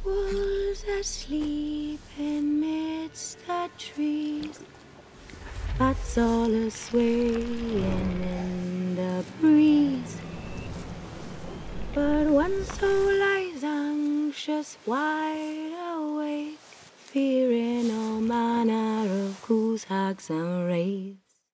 was asleep amidst the trees. Bats all a swaying in the breeze. But one soul lies anxious, wide awake, fearing all manner of ghouls, hags, and wraiths.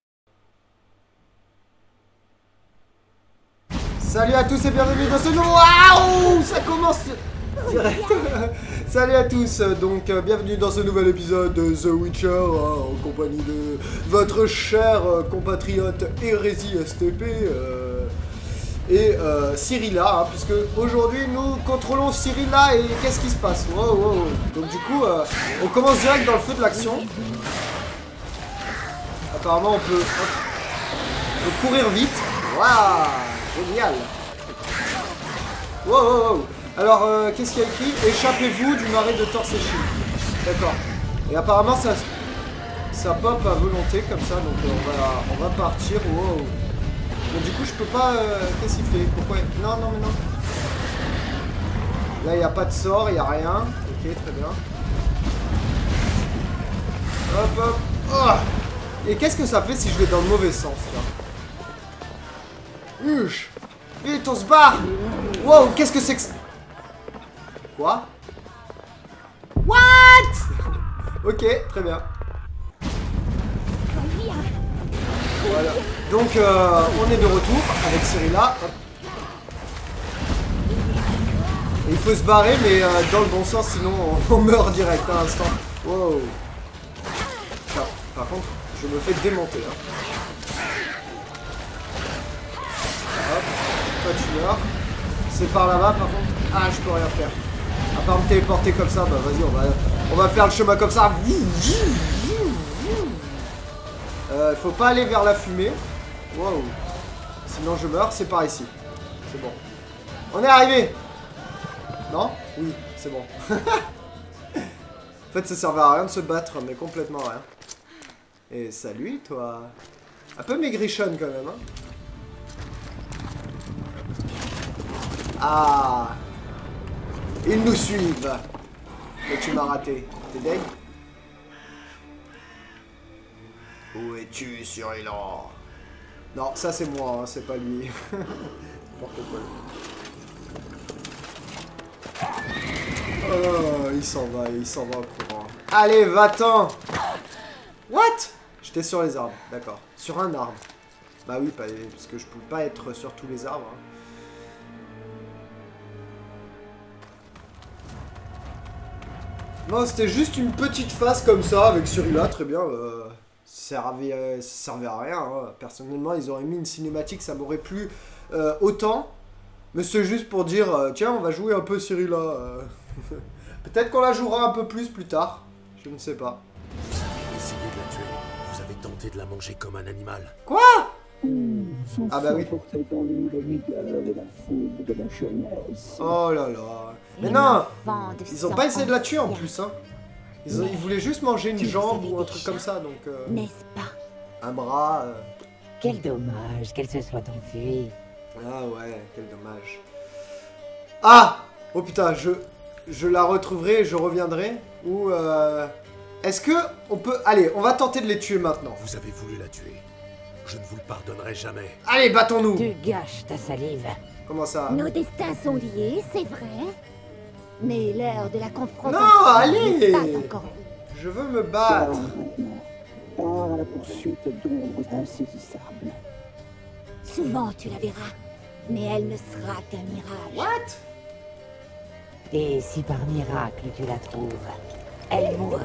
Salut à tous et bienvenue dans ce nouveau... Waouh, ça commence direct. Salut à tous, donc bienvenue dans ce nouvel épisode de The Witcher, en compagnie de votre cher compatriote Hérésie STP et Cyrilla, puisque aujourd'hui nous contrôlons Cyrilla et qu'est-ce qui se passe? Wow, wow. Donc du coup, on commence direct dans le feu de l'action. Apparemment on peut courir vite. Waouh, génial. Wow, wow, wow. Alors, qu'est-ce qu'il y a écrit? Échappez-vous du marais de Torséchine. D'accord. Et apparemment, ça pop à volonté, comme ça, donc on va partir. Wow. Donc, du coup, je peux pas... qu'est-ce qu'il fait? Pourquoi? Non, non, mais non. Là, il n'y a pas de sort, il n'y a rien. Ok, très bien. Hop, hop. Oh. Et qu'est-ce que ça fait si je vais dans le mauvais sens, là? Huche. Vite, on se barre. Wow, qu'est-ce que c'est que... Quoi? What? Ok, très bien. Voilà. Donc, on est de retour avec Cyrilla. Et il faut se barrer, mais dans le bon sens, sinon on meurt direct à l'instant. Wow. Tiens, par contre, je me fais démonter. Hein. Hop, toi tu meurs. C'est par là-bas, par contre. Ah, je peux rien faire. À part me téléporter comme ça, bah vas-y, on va faire le chemin comme ça. Faut pas aller vers la fumée. Wow. Sinon je meurs, c'est par ici. C'est bon. On est arrivé. Non? Oui, c'est bon. En fait, ça servait à rien de se battre, mais complètement rien. Et salut, toi. Un peu maigrichonne quand même, hein. Ah. Ils nous suivent. Et tu m'as raté. T'es deg? Où es-tu, Cyrilla? Non, ça c'est moi, hein, c'est pas lui. Oh, il s'en va au courant. Allez, va-t'en! What? J'étais sur les arbres, d'accord. Sur un arbre. Bah oui, parce que je peux pas être sur tous les arbres. Hein. Non, c'était juste une petite phase comme ça avec Cyrilla, très bien. Ça servait à rien. Hein. Personnellement, ils auraient mis une cinématique, ça m'aurait plu autant. Mais c'est juste pour dire, tiens, on va jouer un peu Cyrilla. Peut-être qu'on la jouera un peu plus tard. Je ne sais pas. Vous avez essayé de la tuer. Vous avez tenté de la manger comme un animal. Quoi? Ah bah oui. Oh là là. Mais non, ils ont pas essayé de la tuer en plus, hein. Ils voulaient juste manger une jambe ou un truc comme ça, donc... N'est-ce pas? Un bras... Quel dommage qu'elle se soit enfuie. Ah ouais, quel dommage. Ah! Oh putain, je la retrouverai et je reviendrai. Ou... Est-ce que on peut... Allez, on va tenter de les tuer maintenant. Vous avez voulu la tuer. Je ne vous le pardonnerai jamais. Allez, battons-nous! Tu gâches ta salive. Comment ça? Nos destins sont liés, c'est vrai. Mais l'heure de la confrontation Non, allez! n'est pas encore venue. Je veux me battre. Part à la poursuite d'ombres insaisissables. Souvent tu la verras, mais elle ne sera qu'un mirage. What? Et si par miracle tu la trouves, elle mourra.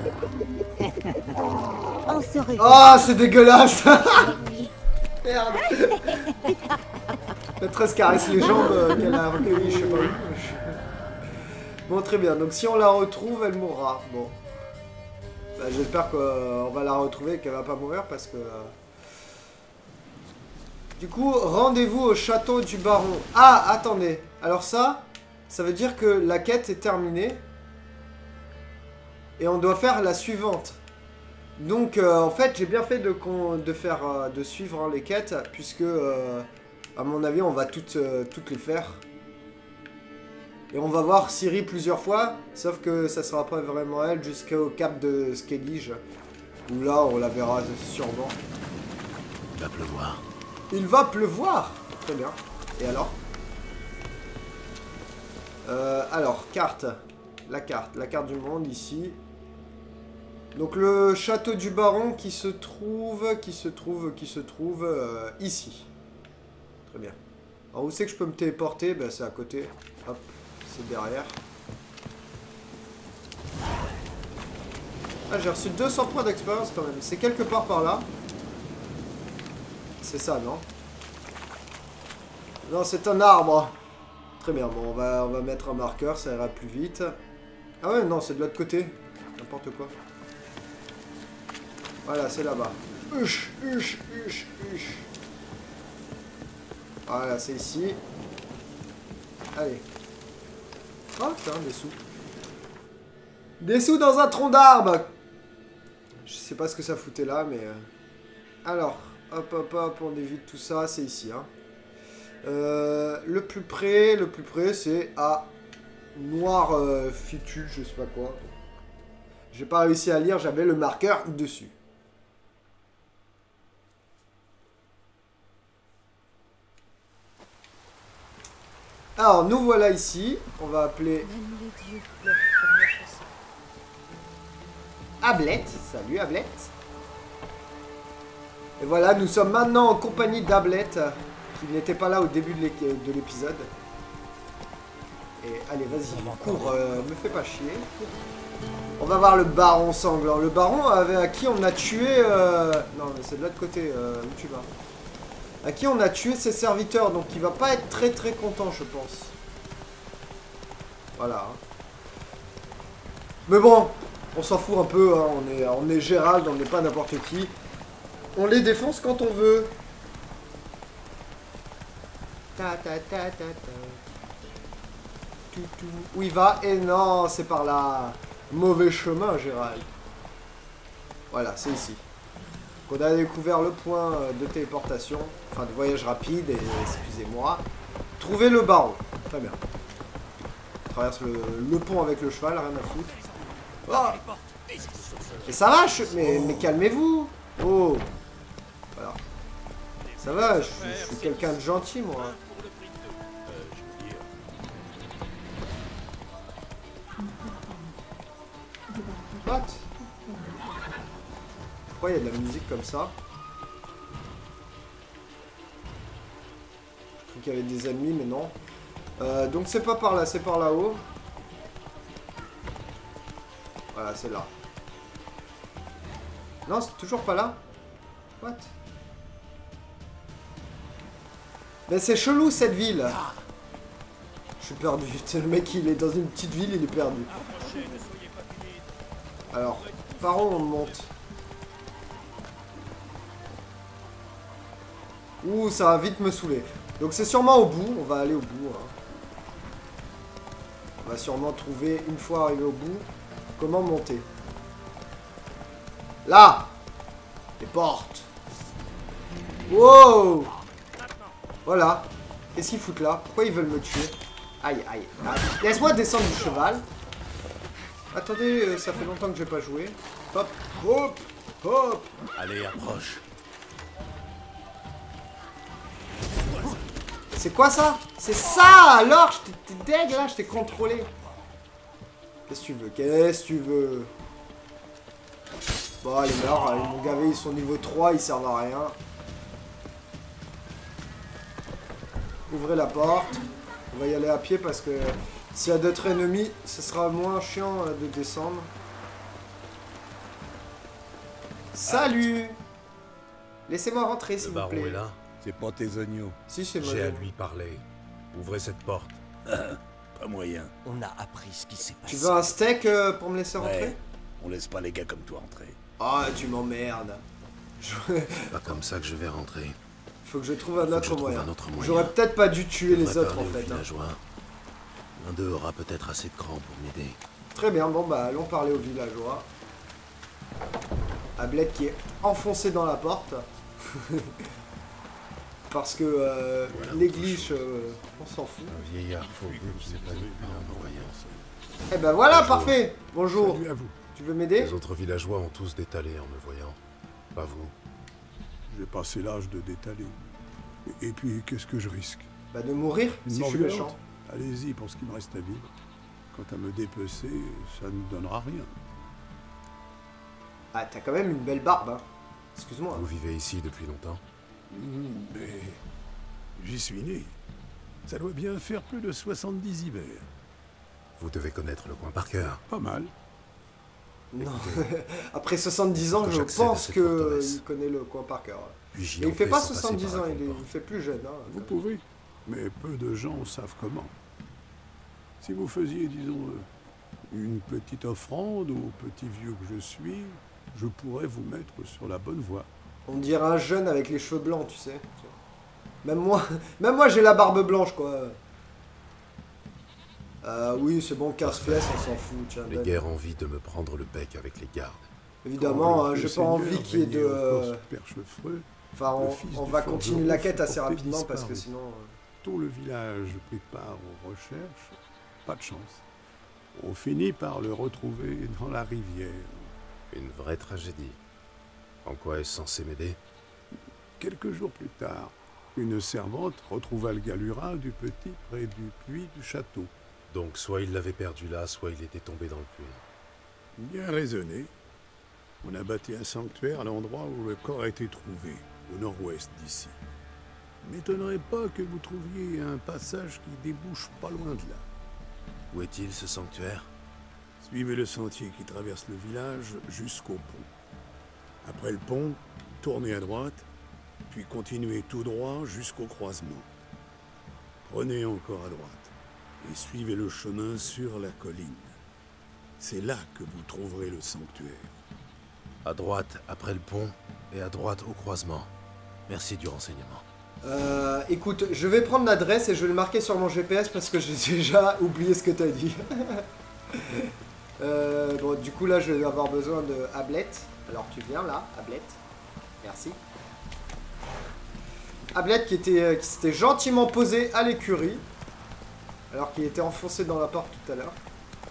On se reverra. Oh, c'est dégueulasse! Oui. Merde! Maîtresse caresse les jambes qu'elle a recueillies, je sais pas où. Bon, très bien. Donc, si on la retrouve, elle mourra. Bon. Bah, j'espère qu'on va la retrouver et qu'elle va pas mourir parce que... Du coup, rendez-vous au château du baron. Ah, attendez. Alors ça veut dire que la quête est terminée. Et on doit faire la suivante. Donc, en fait, j'ai bien fait de suivre hein, les quêtes, puisque, à mon avis, on va toutes les faire. Et on va voir Ciri plusieurs fois, sauf que ça sera pas vraiment elle jusqu'au cap de Skellige. Où là, on la verra sûrement. Il va pleuvoir. Il va pleuvoir. Très bien. Et alors? Alors, carte. La carte du monde ici. Donc le château du baron qui se trouve ici. Très bien. Alors où c'est que je peux me téléporter? Ben c'est à côté. Hop, c'est derrière. Ah, j'ai reçu 200 points d'expérience quand même. C'est quelque part par là. C'est ça, non? Non, c'est un arbre. Très bien, bon, on va mettre un marqueur, ça ira plus vite. Ah ouais, non, c'est de l'autre côté. N'importe quoi. Voilà, c'est là-bas. Voilà, c'est ici. Allez. Oh, putain, des sous. Des sous dans un tronc d'arbre. Je sais pas ce que ça foutait là, mais... Alors, hop, hop, hop, on évite tout ça, c'est ici, hein. Le plus près, c'est à Noir Fitu, je sais pas quoi. J'ai pas réussi à lire, j'avais le marqueur dessus. Alors, nous voilà ici. On va appeler... Ablette. Salut, Ablette. Et voilà, nous sommes maintenant en compagnie d'Ablette, qui n'était pas là au début de l'épisode. Et allez, vas-y, cours, me fais pas chier. On va voir le baron sanglant. Le baron à qui on a tué... Non, mais c'est de l'autre côté, où tu vas? À qui on a tué ses serviteurs, donc il va pas être très très content, je pense. Voilà. Mais bon, on s'en fout un peu, hein. On est Gérald, on n'est pas n'importe qui. On les défonce quand on veut. Où il va? Et non, c'est par là. Mauvais chemin, Gérald. Voilà, c'est ici. On a découvert le point de téléportation, enfin de voyage rapide, et excusez-moi. Trouver le baron. Très bien. On traverse le pont avec le cheval, rien à foutre. Oh, et ça va, mais calmez-vous. Oh. Voilà. Ça va, je suis quelqu'un de gentil, moi. What? Pourquoi il y a de la musique comme ça? Je crois qu'il y avait des ennemis, mais non. Donc c'est pas par là, c'est par là-haut. Voilà, c'est là. Non, c'est toujours pas là. What? Mais c'est chelou cette ville. Je suis perdu. Le mec, il est dans une petite ville, il est perdu. Alors, par où on monte? Ouh, ça va vite me saouler. Donc c'est sûrement au bout, on va aller au bout. Hein. On va sûrement trouver, une fois arrivé au bout, comment monter. Là! Les portes! Wow! Voilà. Qu'est-ce qu'ils foutent là? Pourquoi ils veulent me tuer? Aïe, aïe, aïe. Laisse-moi descendre du cheval. Attendez, ça fait longtemps que j'ai pas joué. Hop, hop, hop. Allez, approche. C'est quoi ça? C'est ça! Alors, j'étais deg là, je t'ai contrôlé. Qu'est-ce que tu veux? Qu'est-ce que tu veux? Bon, les morts, ils m'ont gavé, ils sont niveau 3, ils servent à rien. Ouvrez la porte. On va y aller à pied parce que s'il y a d'autres ennemis, ce sera moins chiant de descendre. Salut! Laissez-moi rentrer, s'il vous plaît. Le baron est là. C'est pas tes oignons. Si, c'est moi. J'ai à lui parler. Ouvrez cette porte. Pas moyen. On a appris ce qui s'est passé. Tu veux un steak pour me laisser rentrer? Ouais. On laisse pas les gars comme toi rentrer. Ah, tu m'emmerdes. C'est pas comme ça que je vais rentrer. Faut que je trouve un autre moyen. moyen. J'aurais peut-être pas dû tuer les autres en fait. Hein. L'un d'eux aura peut-être assez de cran pour m'aider. Très bien, bon bah allons parler aux villageois. Ablette qui est enfoncé dans la porte. Parce que néglige, on s'en fout. Un vieillard fougueux qui s'épanouit en me voyant. Eh ben voilà, Bonjour. parfait. Bonjour. Salut à vous. Tu veux m'aider? Les autres villageois ont tous détalé en me voyant. Pas vous. J'ai passé l'âge de détaler. Et puis, qu'est-ce que je risque? Bah de mourir, Une si je mort suis violente. méchant. Allez-y pour ce qui me reste à vivre. Quant à me dépecer, ça ne donnera rien. Ah, t'as quand même une belle barbe, hein. Excuse-moi. Vous vivez ici depuis longtemps? Mais j'y suis né. Ça doit bien faire plus de 70 hivers. Vous devez connaître le coin par cœur. Pas mal. Non. Après 70 ans, Que je j'accède à pense cette qu'il forteresse. connaît le coin par cœur. Puis j'y Et il fait entrais pas sans passer 70 par ans, la il grande fait plus jeune. Hein, Vous pouvez, mais peu de gens savent comment. Si vous faisiez, disons, une petite offrande au petit vieux que je suis, je pourrais vous mettre sur la bonne voie. On dirait un jeune avec les cheveux blancs, tu sais. Même moi j'ai la barbe blanche, quoi. Oui, c'est bon, 15 pièces, on s'en fout. Tiens, Les donne. guerres envie de me prendre le bec avec les gardes. Évidemment, Quand le j'ai vieux pas seigneur envie qu'il y ait régnait au de... poste Perchefreux, Enfin, le fils on du va forgeron continuer la quête fut assez porté rapidement parce que disparu. sinon... tout le village prit part aux recherches. Pas de chance. On finit par le retrouver dans la rivière. Une vraie tragédie. En quoi est-ce censé m'aider? Quelques jours plus tard, une servante retrouva le galurin du petit près du puits du château. Donc soit il l'avait perdu là, soit il était tombé dans le puits. Bien raisonné. On a bâti un sanctuaire à l'endroit où le corps a été trouvé, au nord-ouest d'ici. M'étonnerait pas que vous trouviez un passage qui débouche pas loin de là. Où est-il ce sanctuaire? Suivez le sentier qui traverse le village jusqu'au pont. Après le pont, tournez à droite, puis continuez tout droit jusqu'au croisement. Prenez encore à droite et suivez le chemin sur la colline. C'est là que vous trouverez le sanctuaire. À droite, après le pont, et à droite au croisement. Merci du renseignement. Écoute, je vais prendre l'adresse et je vais le marquer sur mon GPS parce que j'ai déjà oublié ce que t'as dit. Bon, du coup, là, je vais avoir besoin de Ablette. Alors, tu viens là, Ablette. Merci. Ablette qui s'était gentiment posé à l'écurie. Alors qu'il était enfoncé dans la porte tout à l'heure.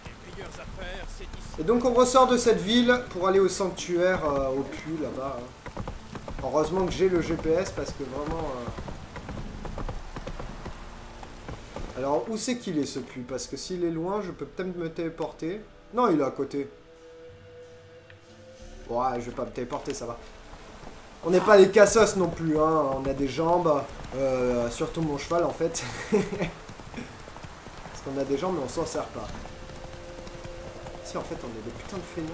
Et donc, on ressort de cette ville pour aller au sanctuaire, au puits là-bas. Hein. Heureusement que j'ai le GPS parce que vraiment... Alors, où c'est qu'il est ce puits? Parce que s'il est loin, je peux peut-être me téléporter. Non, il est à côté. Ouais, je vais pas me téléporter, ça va. On n'est pas des cassos non plus, hein. On a des jambes. Surtout mon cheval, en fait. Parce qu'on a des jambes, mais on s'en sert pas. Si, en fait, on est des putains de feignants.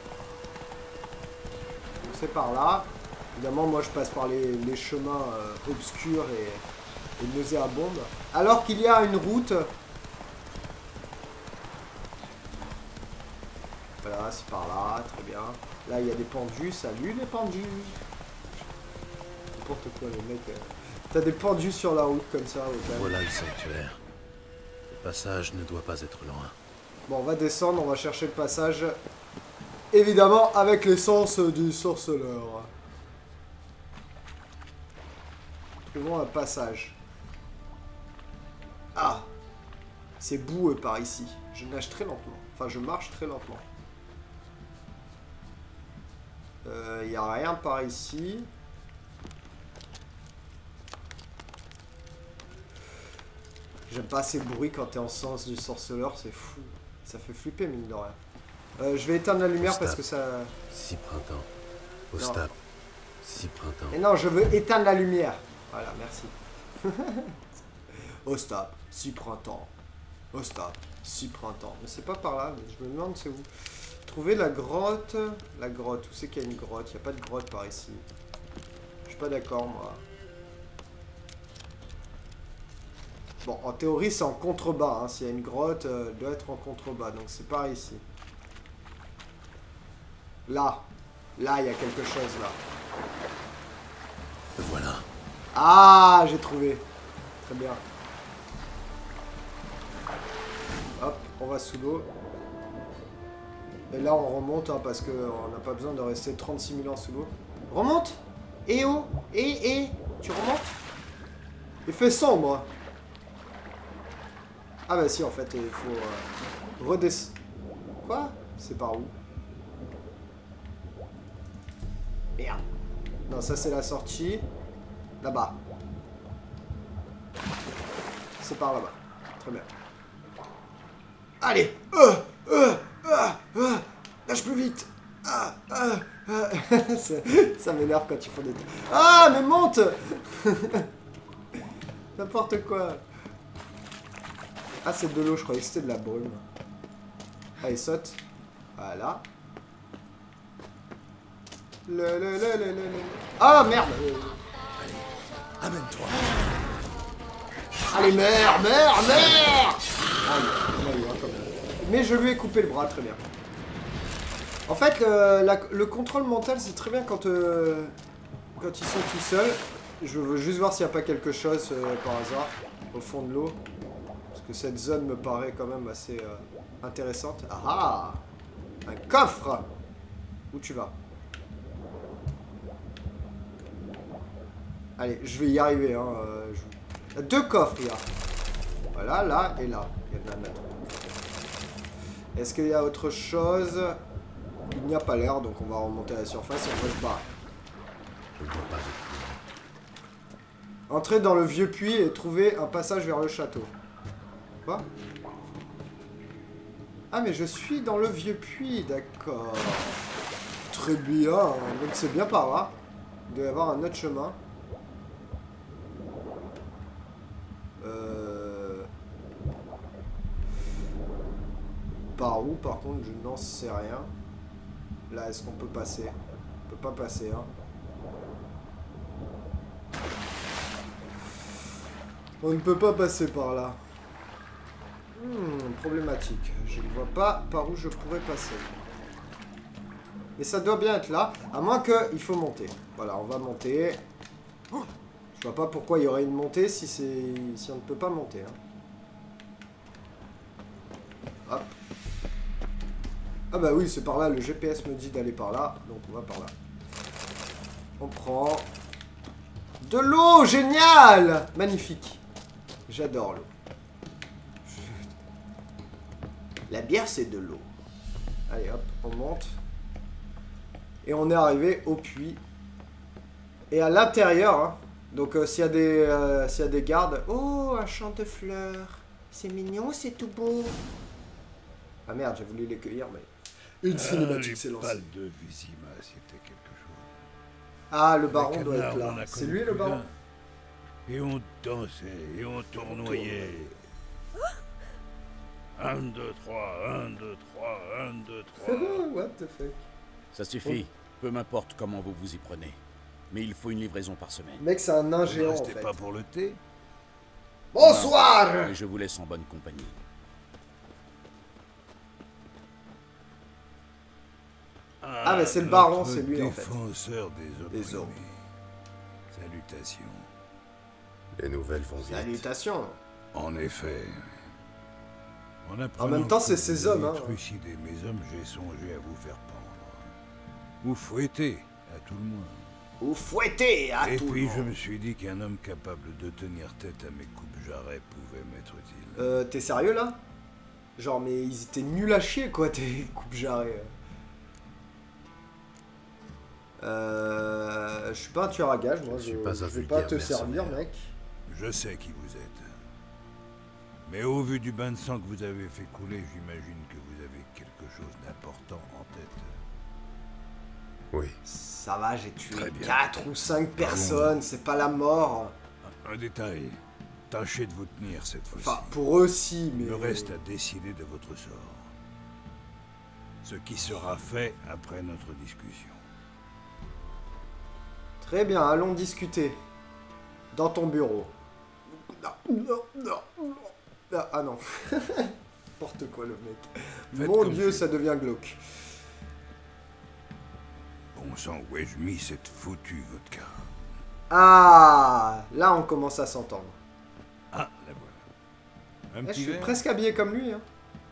Donc c'est par là. Évidemment, moi, je passe par les chemins obscurs et nauséabondes. Alors qu'il y a une route... Voilà, c'est par là, très bien. Là, il y a des pendus. Salut, les pendus. N'importe quoi, les mecs. T'as des pendus sur la route, comme ça. Voilà le sanctuaire. Le passage ne doit pas être loin. Bon, on va descendre, on va chercher le passage. Évidemment, avec l'essence du sorceleur. Trouvons un passage. Ah! C'est boueux par ici. Je nage très lentement. Enfin, je marche très lentement. Il n'y a rien par ici. J'aime pas ces bruits quand t'es en sens du sorceleur, c'est fou. Ça fait flipper, mine de rien. Je vais éteindre la lumière parce que ça... 6 printemps. Ostap. 6 printemps. Et non, je veux éteindre la lumière. Voilà, merci. Ostap, 6 printemps. Ostap, 6 printemps. Mais c'est pas par là, mais je me demande c'est où. Trouver la grotte. La grotte, où c'est qu'il y a une grotte? Il n'y a pas de grotte par ici. Je suis pas d'accord, moi. Bon, en théorie, c'est en contrebas. Hein. S'il y a une grotte, elle doit être en contrebas. Donc c'est par ici. Là. Là, il y a quelque chose, là. Voilà. Ah, j'ai trouvé. Très bien. Hop, on va sous l'eau. Et là, on remonte, hein, parce qu'on n'a pas besoin de rester 36 000 ans sous l'eau. Remonte! Eh oh! Tu remontes? Il fait sombre. Ah bah si, en fait, il faut redescendre. Quoi? C'est par où? Merde. Non, ça c'est la sortie. Là-bas. C'est par là-bas. Très bien. Allez. Nage plus vite. Ça m'énerve quand ils font des... Ah, mais monte. N'importe quoi. Ah, c'est de l'eau, je croyais que c'était de la brume. Allez, saute. Voilà. Ah, merde. Amène-toi. Allez, meurs. Mais je lui ai coupé le bras, très bien. En fait, le contrôle mental, c'est très bien quand ils sont tout seuls. Je veux juste voir s'il n'y a pas quelque chose par hasard au fond de l'eau. Parce que cette zone me paraît quand même assez intéressante. Ah! Un coffre! Où tu vas? Allez, je vais y arriver. Hein, Il y a 2 coffres, il y a. Voilà, là et là. Il y en a un autre. Est-ce qu'il y a autre chose? Il n'y a pas l'air, donc on va remonter à la surface et on va se barrer. Entrez dans le vieux puits et trouvez un passage vers le château. Quoi? Ah, mais je suis dans le vieux puits, d'accord. Très bien, donc c'est bien par là. Il doit y avoir un autre chemin. Par où, par contre, je n'en sais rien. Là, est-ce qu'on peut passer? On peut pas passer, hein. On ne peut pas passer par là. Problématique. Je ne vois pas par où je pourrais passer. Mais ça doit bien être là. À moins qu'il faut monter. Voilà, on va monter. Je vois pas pourquoi il y aurait une montée si on ne peut pas monter. Hein. Hop. Ah bah oui, c'est par là. Le GPS me dit d'aller par là. Donc on va par là. On prend... de l'eau. Génial. Magnifique. J'adore l'eau. La bière, c'est de l'eau. Allez, hop, on monte. Et on est arrivé au puits. Et à l'intérieur, hein, donc s'il y a des gardes... Oh, un champ de fleurs. C'est mignon, c'est tout beau. Ah merde, j'ai voulu les cueillir, mais... Une cinématique s'est lancée. de Vizima, c'était quelque chose. Ah, le baron doit être là. C'est lui, le baron? Et on dansait, et on tournoyait. 1, 2, 3, 1, 2, 3, 1, 2, 3. What the fuck? Ça suffit. Peu m'importe comment vous vous y prenez. Mais il faut une livraison par semaine. Mec, c'est un nain géant, en fait. Pas pour le thé? Bonsoir! Et je vous laisse en bonne compagnie. Ah, mais c'est le baron, c'est lui, en fait. Défenseur des hommes. Salutations. Les nouvelles vont vite. Salutations. En effet. En même temps, c'est ces hommes, hein. Trucidé mes hommes, j'ai songé à vous faire pendre. Ou fouetter, à tout le moins. Ou fouetter, à Et tout le puis monde. je me suis dit qu'un homme capable de tenir tête à mes coupes-jarrets pouvait m'être utile. T'es sérieux, là? Genre, mais ils étaient nuls à chier, quoi, tes coupes-jarrets. Je suis pas un tueur à gages, moi. Je vais pas te servir, mec. Je sais qui vous êtes. Mais au vu du bain de sang que vous avez fait couler, j'imagine que vous avez quelque chose d'important en tête. Oui. Ça va, j'ai tué Très bien. 4 ou 5 personnes, c'est pas la mort. Un détail. Tâchez de vous tenir cette fois-ci. Enfin, pour eux aussi, mais... Il me reste à décider de votre sort. Ce qui sera fait après notre discussion. Très bien, allons discuter. Dans ton bureau. Non. Ah non. N'importe quoi, le mec. Faites Mon comme Dieu, tu ça devient glauque. Bon sang, où ai-je mis cette foutue vodka? Ah, là, on commence à s'entendre. Ah, la voilà. Un Je petit suis verre? presque habillé comme lui. Hein.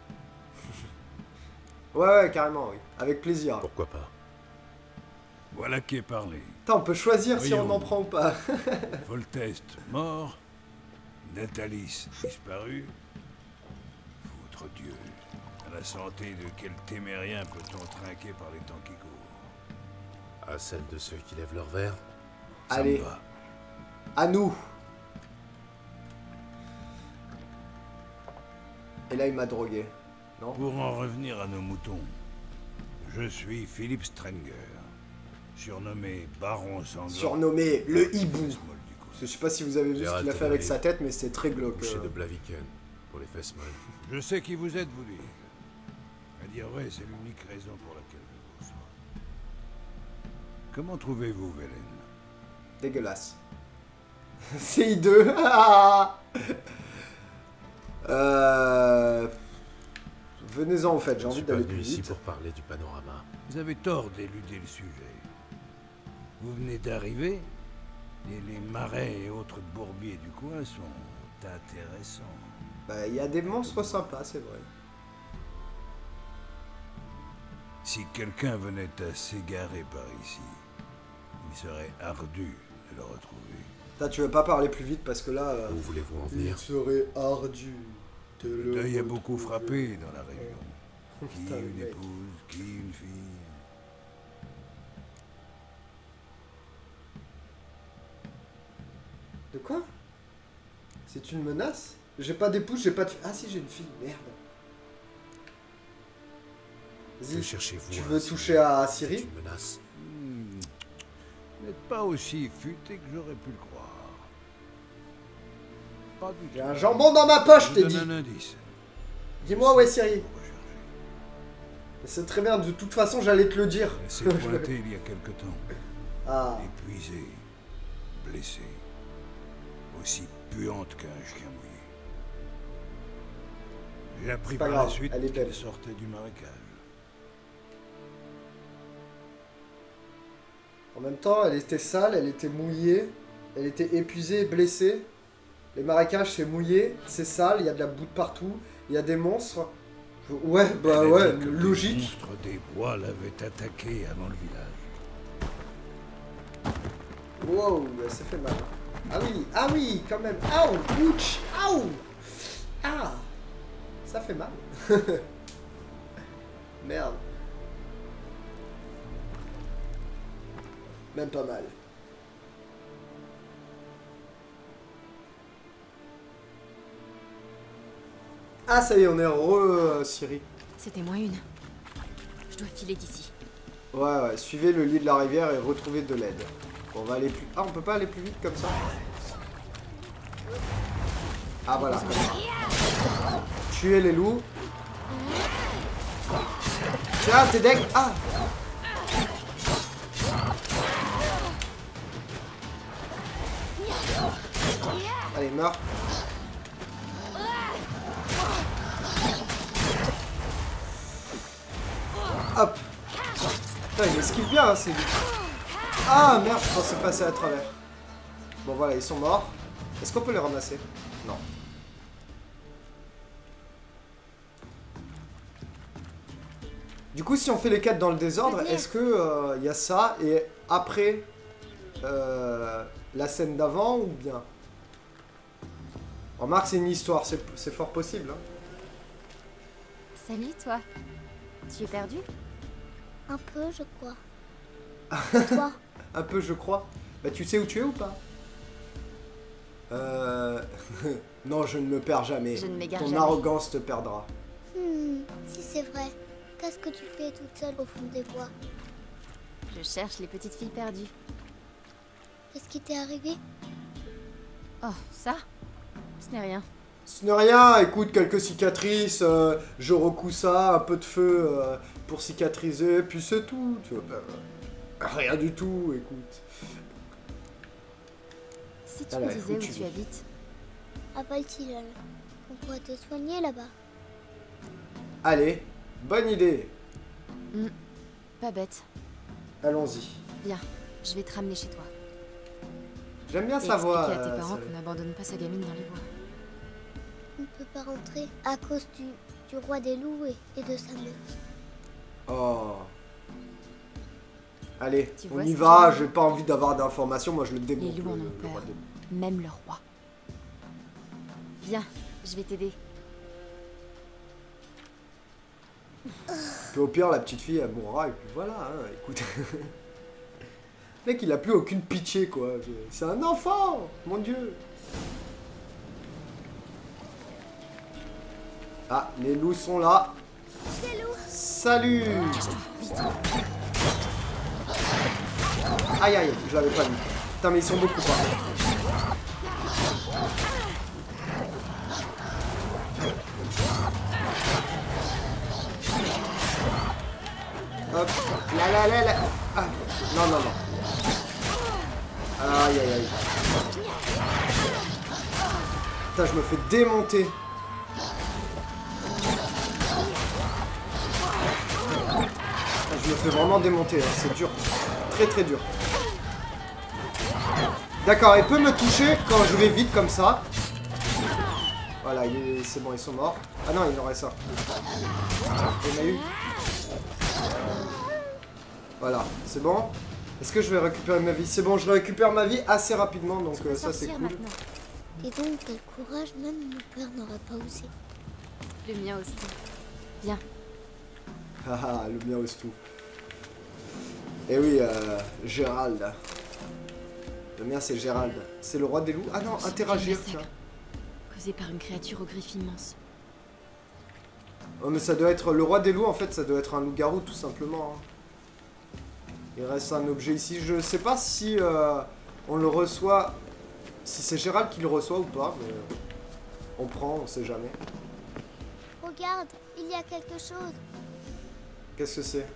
Ouais, carrément, oui. Avec plaisir. Pourquoi pas? Voilà qui est parlé. Attends, on peut choisir si on Voyons. en prend ou pas. Voltest mort, Natalis disparu? Foutre Dieu. À la santé de quel témérien peut-on trinquer par les temps qui courent? À celle de ceux qui lèvent leur verre. Ça me Allez, va. à nous. Et là, il m'a drogué. Non? Pour en revenir à nos moutons, je suis Philippe Strenger, surnommé Baron Sanglant. Surnommé le hibou. Small du coup. Je sais pas si vous avez vu ce Gérald qu'il a fait avec Tenerife. sa tête, mais c'est très glauque. Boucher de Blaviken. Pour les fesses molles. Je sais qui vous êtes, vous dis-je. À dire vrai, c'est l'unique raison pour laquelle je vous reçois. Comment trouvez-vous Velen? Dégueulasse. CI2. Ah. Venez-en, en fait, j'ai Je envie suis pas d'aller venu plus ici vite. pour parler du panorama. Vous avez tort d'éluder le sujet. Vous venez d'arriver, et les marais et autres bourbiers du coin sont intéressants. Bah, il y a des monstres sympas, c'est vrai. Si quelqu'un venait à s'égarer par ici, il serait ardu de le retrouver. Là, tu veux pas parler plus vite parce que là... Où voulez-vous en il venir? serait ardu de Le le deuil a beaucoup retrouver. frappé dans la région. Qui Putain, une mec. épouse, qui une fille. De quoi? C'est une menace? J'ai pas d'épouse, j'ai pas de... Ah si, j'ai une fille, merde. Que Vas-y, cherchez-vous? tu hein, veux si toucher à c'est Ciri? une menace. Vous n'êtes pas aussi futé que j'aurais pu le croire. Pas du tout. J'ai un jambon dans ma poche, Je t'ai vous dit. donne un indice. Dis-moi où est Ciri. Vous recherchez. C'est très bien, de toute façon, j'allais te le dire. Elle s'est pointée il y a quelque temps. Ah, Épuisée, blessée, aussi puante qu'un chien mouillé. J'ai appris pas par grave, la suite elle est qu'elle belle. sortait du marécage. en même temps, elle était sale, elle était mouillée, elle était épuisée, blessée. Les marécages, c'est mouillé, c'est sale, il y a de la boue de partout, il y a des monstres. Ouais, bah Elle a ouais, dit que des logique. monstres des bois l'avaient attaqué avant le village. Wow, ça fait mal. Ah oui, quand même. Aouh, ouch, aouh. Ah, ça fait mal. Merde. Même pas mal. Ah, ça y est, on est Ciri. C'était moins une. Je dois filer d'ici. Ouais, suivez le lit de la rivière et retrouvez de l'aide. Bon, on va aller plus... Ah, on peut pas aller plus vite comme ça? Ah, voilà. Comme ça. Tuer les loups. Tiens, t'es deg... Ah! Allez, meurs. Hop. Putain, il esquive bien, hein, c'est lui. Ah, merde, je pensais passer à travers. Bon, voilà, ils sont morts. Est-ce qu'on peut les ramasser? Non. Du coup, si on fait les quêtes dans le désordre, est-ce que y a ça et après la scène d'avant ou bien? Remarque, c'est une histoire, c'est fort possible. Hein. Salut, toi. Tu es perdu? Un peu, je crois. Toi, Un peu, je crois. Bah, tu sais où tu es ou pas? Non, je ne me perds jamais. Je ne m'égare Ton jamais. arrogance te perdra. si c'est vrai, qu'est-ce que tu fais toute seule au fond des bois? Je cherche les petites filles perdues. Qu'est-ce qui t'est arrivé? Oh, ça? Ce n'est rien. Ce n'est rien, écoute, quelques cicatrices, je recous ça, un peu de feu pour cicatriser, puis c'est tout. Tu vois, rien du tout, écoute. Si tu Allez, me disais où où tu tu vis. habites, À Valtillol. On pourrait te soigner là-bas. Allez, bonne idée. pas bête. Allons-y. Viens, je vais te ramener chez toi. J'aime bien Et sa voix. expliquer à tes parents ça- qu'on n'abandonne pas sa gamine dans les bois. On ne peut pas rentrer à cause du roi des loups et de sa meute. Oh. Allez, Tu on vois y ce va, que j'ai pas envie d'avoir d'informations, moi je le Les démonte. loups en le ont roi peur. des- Même le roi. Viens, je vais t'aider. Puis au pire, la petite fille, elle mourra, et puis voilà, hein, écoute. Le mec, il a plus aucune pitié, quoi. C'est un enfant, mon Dieu. Ah, les loups sont là. Salut. Aïe, aïe, je l'avais pas vu. Putain, mais ils sont beaucoup, pas. Hop, là. Ah, non. Aïe, aïe, aïe. Putain, je me fais démonter. Je me fais vraiment démonter, hein. C'est dur. Très dur. D'accord, il peut me toucher quand je vais vite comme ça. Voilà, c'est bon, ils sont morts. Ah non, il en reste ça. Il y en a eu. Voilà, c'est bon. Est-ce que je vais récupérer ma vie? C'est bon, je récupère ma vie assez rapidement, donc ça c'est cool. Maintenant. Et donc, quel courage, même mon père n'aurait pas osé. Le mien aussi. Viens. Haha, le mien ose tout. Et oui, Gérald. Le mien c'est Gérald. C'est le roi des loups. Ah non, interagir. Causé par une créature aux griffes immenses. Oh mais ça doit être le roi des loups en fait, ça doit être un loup-garou tout simplement. Hein. Il reste un objet ici. Je sais pas si on le reçoit, si c'est Gérald qui le reçoit ou pas, mais on prend, on sait jamais. Regarde, il y a quelque chose. Qu'est-ce que c'est?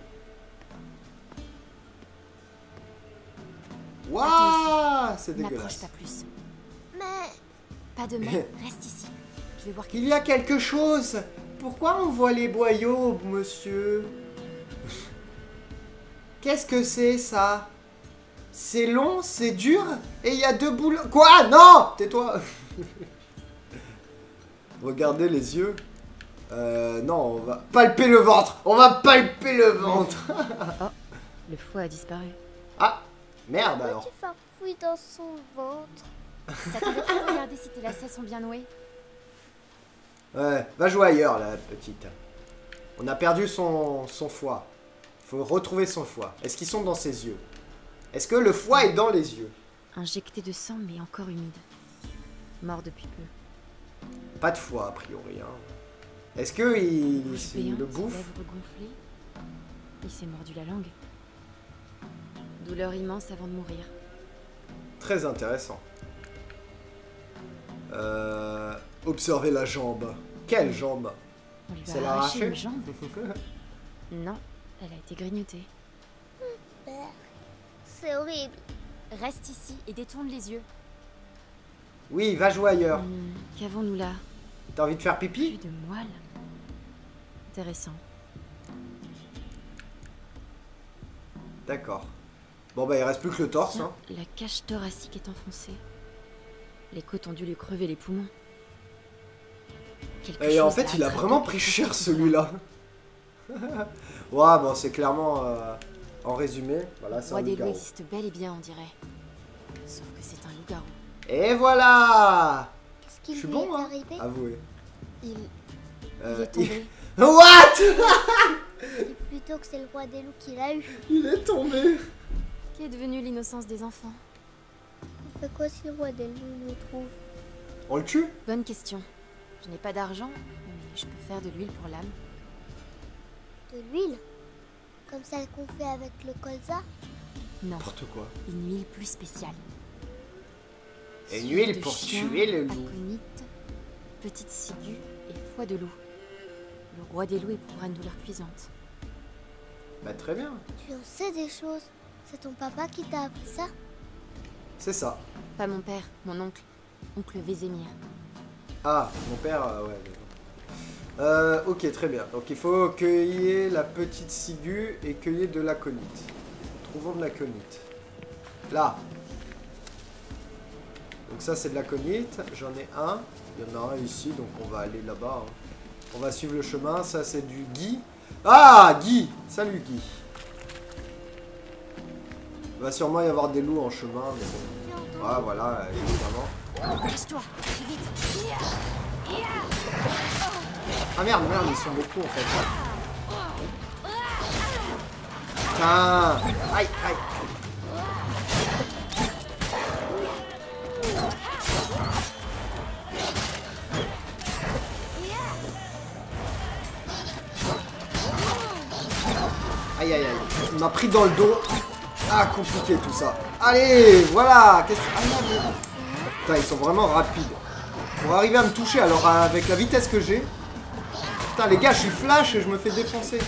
Waouh, c'est dégueulasse. N'approche pas plus. Mais... Pas de mais, reste ici. Je vais voir quelque Il y a quelque chose. Pourquoi on voit les boyaux, monsieur? Qu'est-ce que c'est, ça? C'est long, c'est dur, et il y a 2 boules... Quoi? Non! Tais-toi. Regardez les yeux. Non, on va palper le ventre. On va palper le ventre. Oh, le foie a disparu. Ah, merde pourquoi alors. tu farfouilles dans son ventre? Ça t'aurait pas regardé si tes lacets sont bien noués? Ouais, va jouer ailleurs, la petite. On a perdu son foie. Faut retrouver son foie. Est-ce qu'ils sont dans ses yeux? Est-ce que le foie est dans les yeux? Injecté de sang, mais encore humide. Mort depuis peu. Pas de foie, a priori. Hein. Est-ce que il le bouffe? Lèvres gonflées. Il s'est mordu la langue. Douleur immense avant de mourir. Très intéressant. Observez la jambe. Quelle jambe? On lui Ça a l'a arraché arraché une jambe. Non, elle a été grignotée. Père, c'est horrible. Reste ici et détourne les yeux. Oui, va jouer ailleurs. Qu'avons-nous là? T'as envie de faire Plus pipi? de moelle. Intéressant. D'accord. Bon bah il reste plus que le torse. Tiens, Hein. la cage thoracique est enfoncée. Les côtes ont dû lui crever les poumons. Quelque Et en chose fait l'a il a attrapé vraiment pour pris sortir cher de celui-là. Ouais bon c'est clairement en résumé. Voilà Le c'est roi un des loups loup-garou. existe bel et bien, on dirait. Sauf que c'est un loup-garou. Et voilà. Qu'est-ce Je qui suis lui bon est hein. arrivé? Avouez. Il est tombé. What? C'est plutôt que c'est le roi des loups qui l'a eu. Il est tombé. Qu'est devenue l'innocence des enfants? On fait quoi si le roi des loups nous trouve? On le tue? Bonne question. Je n'ai pas d'argent, mais je peux faire de l'huile pour l'âme. De l'huile? Comme celle qu'on fait avec le colza? Non, N'importe quoi. une huile plus spéciale. Et une Suie huile de pour chien, tuer le loup. aconite, petite ciguë et foie de loup. Le roi des loups éprouvera une douleur cuisante. Bah très bien. Tu en sais des choses. C'est ton papa qui t'a appris ça? C'est ça. Pas mon père, mon oncle. Oncle Vézémir. Ah, mon père, ouais. D'accord. Ok, très bien. Donc il faut cueillir la petite ciguë et cueillir de l'aconite. Trouvons de l'aconite. Là. Donc ça c'est de l'aconite. J'en ai un. Il y en a un ici, donc on va aller là-bas. Hein. On va suivre le chemin. Ça c'est du gui. Ah, Guy. Salut Guy. Il va sûrement y avoir des loups en chemin. Mais bon. Ah voilà, évidemment. Cache-toi, vite. Ah merde, ils sont beaucoup en fait. Putain. Aïe, aïe. Aïe, aïe, aïe. Il m'a pris dans le dos. Ah, compliqué tout ça. Allez, voilà. Qu'est-ce que... Ah, merde. Putain, ils sont vraiment rapides. Pour arriver à me toucher, alors avec la vitesse que j'ai... Putain, les gars, je suis flash et je me fais défoncer.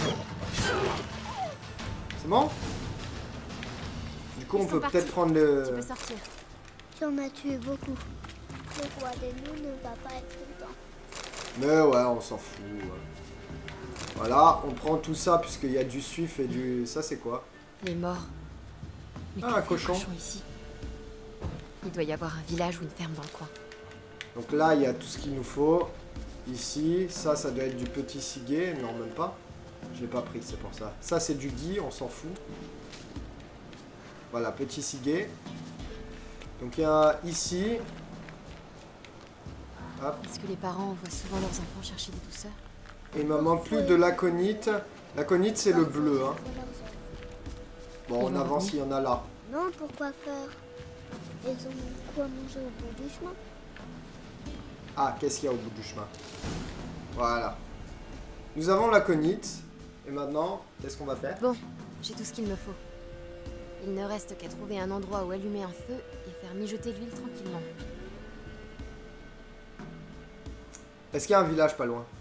C'est bon? Du coup, on peut peut-être prendre le... Tu peux sortir. Tu en as tué beaucoup. Le roi des loups ne va pas être content. Mais ouais, on s'en fout. Voilà, on prend tout ça puisqu'il y a du suif et du... Ça, c'est quoi? Les morts. Mais Ah, un cochon. Ici. Il doit y avoir un village ou une ferme dans le coin. Donc là, il y a tout ce qu'il nous faut. Ici, ça doit être du petit ciguet. Non, même pas. Je l'ai pas pris, c'est pour ça. Ça, c'est du gui, on s'en fout. Voilà, petit ciguet. Donc il y a ici... Hop. Est-ce que les parents envoient souvent leurs enfants chercher des douceurs? Et il me manque plus de l'aconite. L'aconite, c'est le bleu. Hein. Bon, on avance, il y en a là. Non, pourquoi faire? Ils ont quoi manger au bout du chemin? Ah, qu'est-ce qu'il y a au bout du chemin? Voilà. Nous avons l'aconite. Et maintenant, qu'est-ce qu'on va faire? Bon, j'ai tout ce qu'il me faut. Il ne reste qu'à trouver un endroit où allumer un feu et faire mijoter l'huile tranquillement. Est-ce qu'il y a un village pas loin?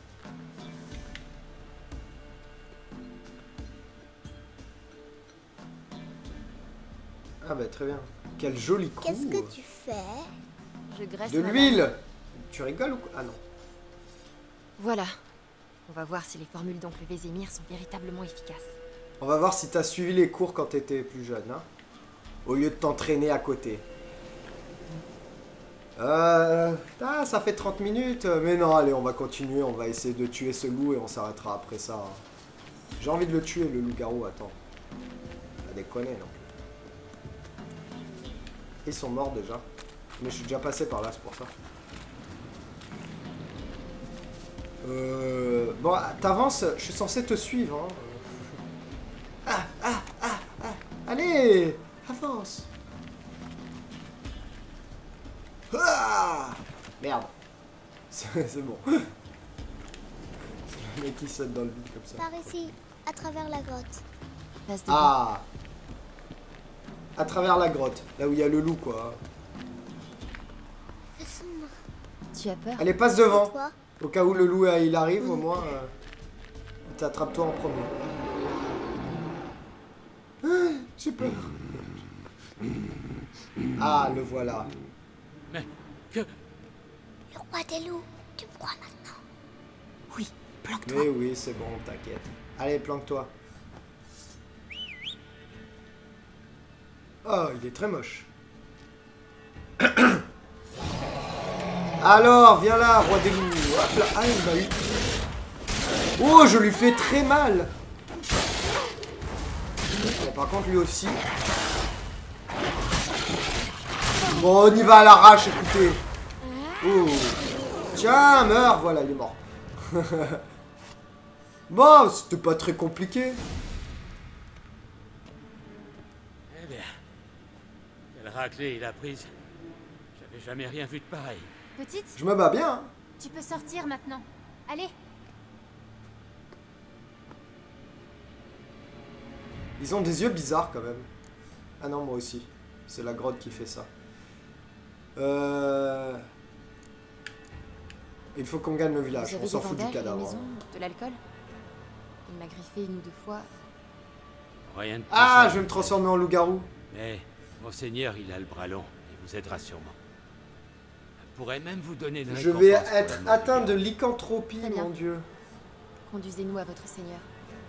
Ah bah très bien. Quel joli coup. Qu'est-ce que tu fais? Je graisse De ma l'huile. main. Tu rigoles ou quoi? Ah non. Voilà. On va voir si les formules d'oncle Vézémir sont véritablement efficaces. On va voir si t'as suivi les cours quand t'étais plus jeune, hein. Au lieu de t'entraîner à côté. Ah, ça fait 30 minutes. Mais non, allez, on va continuer. On va essayer de tuer ce loup et on s'arrêtera après ça. Hein. J'ai envie de le tuer, le loup-garou. Attends. Pas déconner, non. Ils sont morts déjà. Mais je suis déjà passé par là, c'est pour ça. Bon, t'avances. Je suis censé te suivre. Hein. Allez, avance. Ah, merde. C'est bon. C'est le mec qui saute dans le vide comme ça. Par ici, à travers la grotte. Passe devant. Ah. À travers la grotte, là où il y a le loup, quoi. C'est sombre. Tu as peur? Allez, passe devant. Toi? Au cas où le loup il arrive, au moins, t'attrape-toi en premier. Ah, j'ai peur. Ah, le voilà. Mais que... Le roi des loups, tu me crois maintenant? Oui, planque-toi. Mais oui, c'est bon, t'inquiète. Allez, planque-toi. Oh, il est très moche. Alors, viens là, roi des loups. Hop là. Ah, il m'a eu. Oh, je lui fais très mal. Bon, par contre, lui aussi. Bon, on y va à l'arrache, écoutez. Oh. Tiens, meurs. Voilà, il est mort. Bon, c'était pas très compliqué. Eh bien... Quelle raclée il a prise. J'avais jamais rien vu de pareil. Petite, Je me bats bien. Hein. tu peux sortir maintenant. Allez. Ils ont des yeux bizarres quand même. Ah non, moi aussi. C'est la grotte qui fait ça. Il faut qu'on gagne le village. Vous On avez s'en des fout du bandages à la cadavre. maison, de l'alcool? Il m'a griffé une ou deux fois. Rien de plus Ah, simple. je vais me transformer en loup-garou. Mais Monseigneur, il a le bras long. Il vous aidera sûrement. Il pourrait même vous donner de Je vais récompense pour être la mort atteint du de gars. lycanthropie, Très bien. mon dieu. Conduisez-nous à votre seigneur.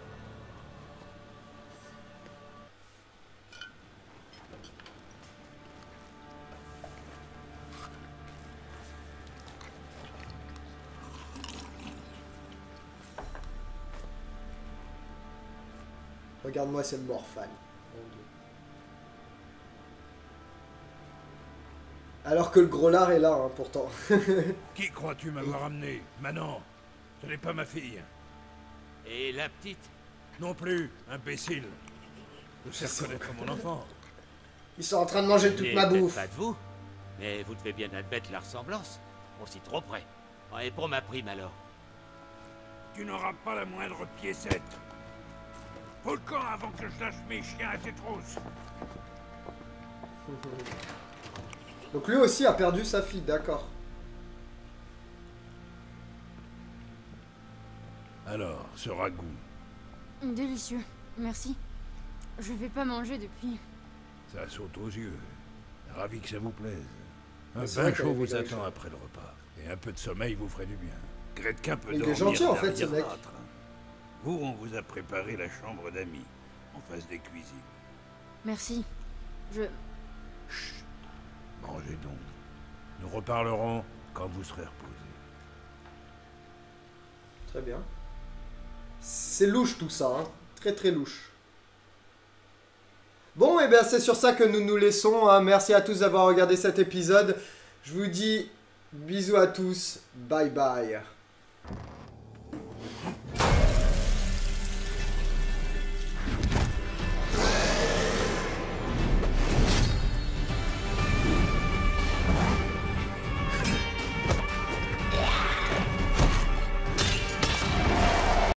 Regarde-moi cette morphale. Mon dieu. Alors que le gros lard est là, hein, pourtant. Qui crois-tu m'avoir amené? Manon, ce n'est pas ma fille. Et la petite? Non plus, imbécile. Je sais reconnaître mon enfant. Ils sont en train de manger toute ma bouffe. Pas de vous, mais vous devez bien admettre la ressemblance. Aussi trop près. Et pour ma prime alors? Tu n'auras pas la moindre piécette. Faut le camp avant que je lâche mes chiens à tes trousses. Donc lui aussi a perdu sa fille, d'accord. Alors, ce ragoût. Délicieux, merci. Je vais pas manger depuis. Ça saute aux yeux. Ravi que ça vous plaise. Un C'est bain vrai chaud qu'elle est vous attend chaude. après le repas. Et un peu de sommeil vous ferait du bien. Gretkin peut Il est dormir gentil, en fait, derrière ce mec. l'âtre. Vous, on vous a préparé la chambre d'amis, en face des cuisines. Merci. Je... Mangez donc. Nous reparlerons quand vous serez reposés. Très bien. C'est louche tout ça, hein. Très très louche. Bon, et bien c'est sur ça que nous nous laissons, hein. Merci à tous d'avoir regardé cet épisode. Je vous dis bisous à tous. Bye bye.